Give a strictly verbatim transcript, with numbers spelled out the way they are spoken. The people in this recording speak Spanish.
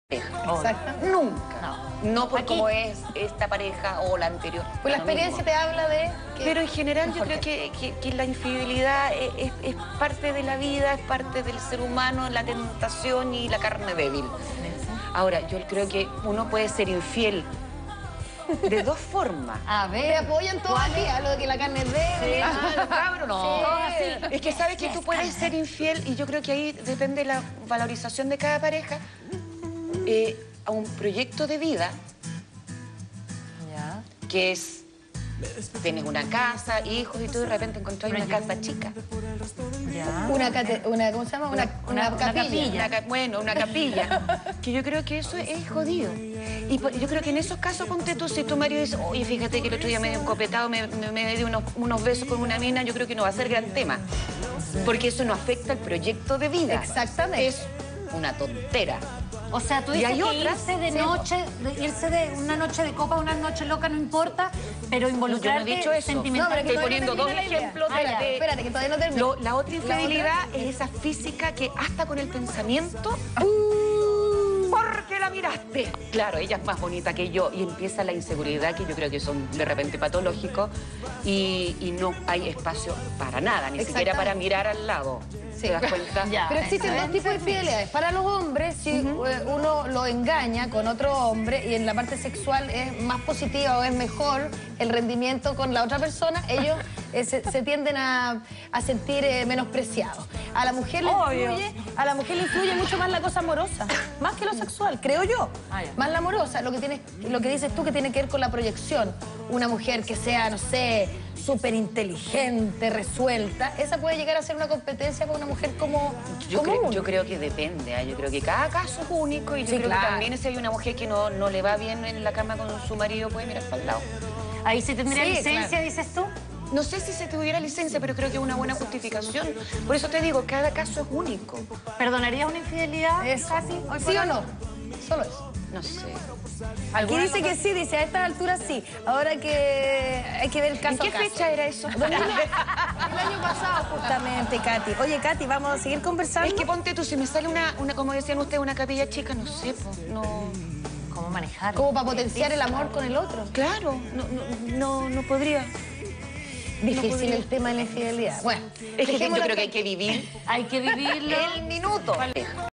Exacto. Nunca. No, no por Aquí. cómo es esta pareja o la anterior. Pues la lo experiencia mismo. te habla de... que Pero en general yo mejor creo que, que- que la infidelidad es, es- es parte de la vida, es parte del ser humano, la tentación y la carne débil. Ahora, yo creo que uno puede ser infiel de dos formas. A ver, apoyan todos aquí a lo de que la carne es débil. Ah, los cabros no. Sí. Todos así. Es que sabes que tú puedes ser infiel y yo creo que ahí depende de la valorización de cada pareja eh, a un proyecto de vida Ya. que es, tienes una casa, hijos y tú de repente encontrás una casa chica. Ya. Una, cate- una, ¿cómo se llama? Una, una, Una capilla. capilla. Una ca- bueno, una capilla. Que yo creo que eso es jodido. Y por- yo creo que en esos casos, ponte tú, si tu marido dice, oye, fíjate que el otro día me dio un copetado, me, me, me dio unos, unos besos con una mina, yo creo que no va a ser gran tema. Porque eso no afecta al proyecto de vida. Exactamente. Es una tontera. O sea, tú Y dices hay que otras, irse de sí, noche, de irse de una noche de copa, una noche loca, no importa, pero Yo no involucrarte he dicho eso. No, pero sentimentalmente. que Estoy todavía no poniendo dos termina la idea. ejemplos de, Ah, ya, de- espérate, que todavía no termina. Lo- la otra La infidelidad otra es esa física que hasta con el pensamiento... Porque la miraste. Claro, ella es más bonita que yo y empieza la inseguridad que yo creo que son de repente patológicos y, y no hay espacio para nada, ni siquiera para mirar al lado. Sí. ¿Te das cuenta? Ya. Pero existen Eso dos es. tipos de infidelidades. Para los hombres, si eh, uno lo engaña con otro hombre y en la parte sexual es más positiva o es mejor el rendimiento con la otra persona, ellos eh, se, se tienden a, a sentir eh, menospreciados. A la mujer le Obvio. influye, a la mujer le influye mucho más la cosa amorosa, más que lo sexual, creo yo. Ah, ya. Más la amorosa, lo que tienes, lo que dices tú que tiene que ver con la proyección. Una mujer que sea, no sé, súper inteligente, resuelta, esa puede llegar a ser una competencia para una mujer como, Yo, como creo, uno. yo creo que depende, ¿ah? Yo creo que cada caso es único y yo Sí, creo claro. que también si hay una mujer que no, no le va bien en la cama con su marido puede mirar para el lado. Ahí sí tendría Sí, licencia, claro. dices tú. No sé si se tuviera licencia, pero creo que es una buena justificación. Por eso te digo, cada caso es único. ¿Perdonarías una infidelidad? Eso. Casi, hoy ¿Sí por o hoy? no? Solo eso. No sé. Aquí ¿Alguna dice cosa? que sí, dice a estas alturas sí. Ahora que hay que ver el caso ¿En qué a caso. fecha era eso? El año pasado, justamente, Katy. Oye, Katy, vamos a seguir conversando. Es que ponte tú, si me sale una, una como decían ustedes, una capilla chica, no sé, pues, no... ¿Cómo manejar? Como para potenciar el amor con el otro. Claro, no, no, no, no podría. Difícil podría. el tema de la infidelidad. Bueno, Es que yo dejémoslo creo que hay hasta que vivir Hay que vivirlo. el minuto.